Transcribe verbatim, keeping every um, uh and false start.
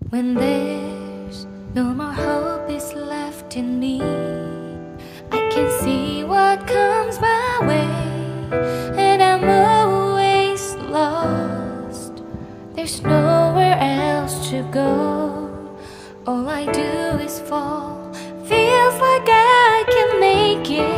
When there's no more hope is left in me, I can see what comes my way, and I'm always lost. There's nowhere else to go. All I do is fall. Feels like I can make it.